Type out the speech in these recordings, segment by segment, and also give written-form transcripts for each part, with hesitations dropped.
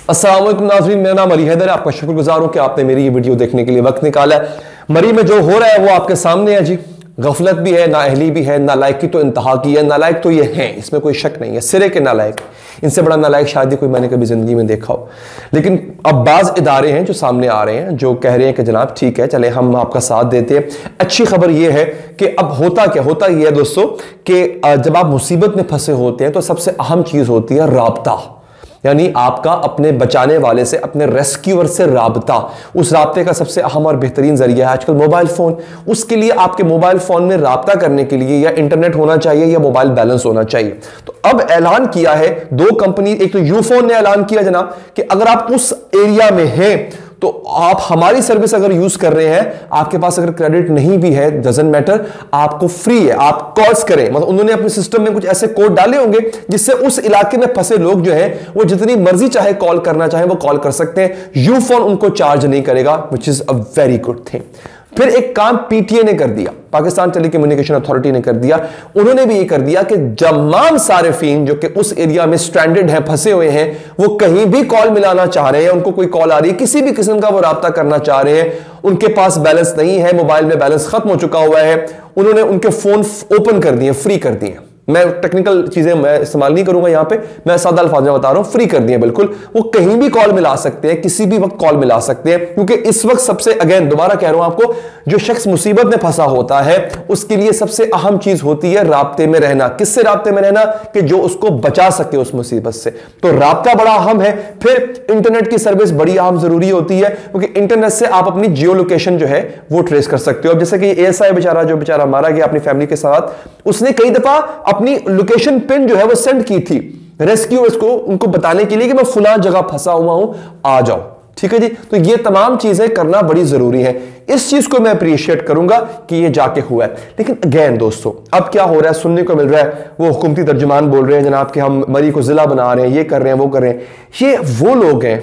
अस्सलाम वालेकुम नाज़रीन, मेरा नाम हईदर है। आपका शुक्रगुजार हूं कि आपने मेरी ये वीडियो देखने के लिए वक्त निकाला है। मरी में जो हो रहा है वो आपके सामने है जी। गफलत भी है, नाअहली भी है, नालायकी तो इंतहा की है। नालायक तो ये हैं, इसमें कोई शक नहीं है, सिरे के नालायक। इनसे बड़ा नालायक शायद ही कोई मैंने कभी जिंदगी में देखा हो। लेकिन अब बाज इदारे हैं जो सामने आ रहे हैं, जो कह रहे हैं कि जनाब ठीक है, चले हम आपका साथ देते हैं। अच्छी खबर यह है कि अब होता क्या, होता यह है दोस्तों कि जब आप मुसीबत में फंसे होते हैं तो सबसे अहम चीज होती है राब्ता, यानी आपका अपने बचाने वाले से, अपने रेस्क्यूअर से राब्ता। उस राब्ते का सबसे अहम और बेहतरीन जरिया है आजकल मोबाइल फोन। उसके लिए आपके मोबाइल फोन में राब्ता करने के लिए या इंटरनेट होना चाहिए या मोबाइल बैलेंस होना चाहिए। तो अब ऐलान किया है दो कंपनी, एक तो यूफोन ने ऐलान किया जनाब कि अगर आप उस एरिया में हैं तो आप हमारी सर्विस अगर यूज कर रहे हैं, आपके पास अगर क्रेडिट नहीं भी है, डजंट मैटर, आपको फ्री है, आप कॉल्स करें। मतलब उन्होंने अपने सिस्टम में कुछ ऐसे कोड डाले होंगे जिससे उस इलाके में फंसे लोग जो हैं वो जितनी मर्जी चाहे कॉल करना चाहे वो कॉल कर सकते हैं। यूफोन उनको चार्ज नहीं करेगा, which is a very good thing. फिर एक काम पीटीए ने कर दिया, पाकिस्तान टेलीकम्युनिकेशन अथॉरिटी ने कर दिया। उन्होंने भी ये कर दिया कि तमाम सारिफीन जो कि उस एरिया में स्ट्रैंडेड हैं, फंसे हुए हैं, वो कहीं भी कॉल मिलाना चाह रहे हैं, उनको कोई कॉल आ रही है, किसी भी किस्म का वो राब्ता करना चाह रहे हैं, उनके पास बैलेंस नहीं है, मोबाइल में बैलेंस खत्म हो चुका हुआ है, उन्होंने उनके फोन ओपन कर दिए, फ्री कर दिए। मैं टेक्निकल चीजें मैं इस्तेमाल नहीं करूंगा यहां पे, मैं सादा अल्फाज में बता रहा हूं, फ्री कर दिए बिल्कुल। वो कहीं भी कॉल मिला सकते हैं, किसी भी वक्त कॉल मिला सकते हैं, क्योंकि इस वक्त सबसे, अगेन दोबारा कह रहा हूं आपको, जो शख्स मुसीबत में फंसा होता है उसके लिए सबसे अहम चीज होती है राब्ते में रहना। किससे राब्ते में रहना? कि जो उसको बचा सके उस मुसीबत से। तो राब्ता बड़ा अहम है। फिर इंटरनेट की सर्विस बड़ी अहम जरूरी होती है, क्योंकि इंटरनेट से आप अपनी जियो लोकेशन जो है वो ट्रेस कर सकते हो। अब जैसे कि एएसआई बेचारा, जो बेचारा मारा गया अपनी फैमिली के साथ, उसने कई दफा अपनी लोकेशन पिन जो है वो सेंड की थी रेस्क्यूअर्स को, उनको बताने के लिए कि मैं फुला जगह फंसा हुआ हूं, आ जाओ। ठीक है जी। तो ये तमाम चीजें करना बड़ी जरूरी है। इस चीज को मैं अप्रिशिएट करूंगा कि ये जाके हुआ है। लेकिन अगेन दोस्तों, अब क्या हो रहा है, सुनने को मिल रहा है, वो हुकूमती तर्जुमान बोल रहे हैं जनाब कि हम मरी को जिला बना रहे हैं, ये कर रहे हैं, वो कर रहे हैं। ये वो लोग हैं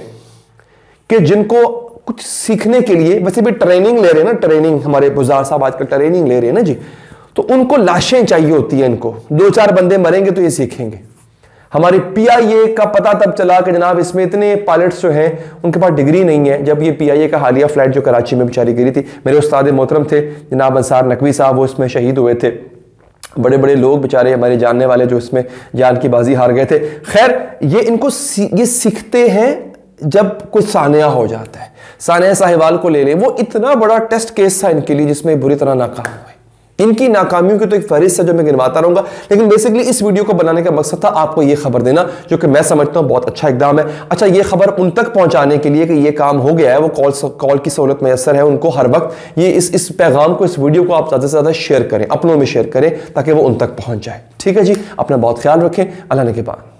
कि जिनको कुछ सीखने के लिए वैसे भी ट्रेनिंग ले रहे हैं ना, ट्रेनिंग, हमारे बुज़ार साहब आजकल ट्रेनिंग ले रहे हैं ना जी, तो उनको लाशें चाहिए होती है। इनको दो चार बंदे मरेंगे तो ये सीखेंगे। हमारी पीआईए का पता तब चला कि जनाब इसमें इतने पायलट्स जो हैं उनके पास डिग्री नहीं है। जब ये पीआईए का हालिया फ्लाइट जो कराची में बेचारी गिरी थी, मेरे उस्ताद मोहतरम थे जनाब अंसार नकवी साहब, वो इसमें शहीद हुए थे। बड़े बड़े लोग बेचारे हमारे जानने वाले जो इसमें जान की बाजी हार गए थे। खैर, ये इनको ये सीखते हैं जब कुछ सानिया हो जाता है। सानिया साहिवाल को ले लें, वो इतना बड़ा टेस्ट केस था इनके लिए जिसमें बुरी तरह नाकाम हुए। इनकी नाकामियों की तो एक फहरिस्त है जो मैं गिनवाता रहूंगा। लेकिन बेसिकली इस वीडियो को बनाने का मकसद था आपको ये खबर देना, जो कि मैं समझता हूं बहुत अच्छा इकदाम है। अच्छा, ये खबर उन तक पहुंचाने के लिए कि ये काम हो गया है, वो कॉल की सहूलत मैसर है उनको हर वक्त। ये इस पैगाम को, इस वीडियो को आप ज्यादा से ज्यादा शेयर करें, अपनों में शेयर करें, ताकि वो उन तक पहुंच जाए। ठीक है जी, अपना बहुत ख्याल रखें। अल्लाह ने के बाद।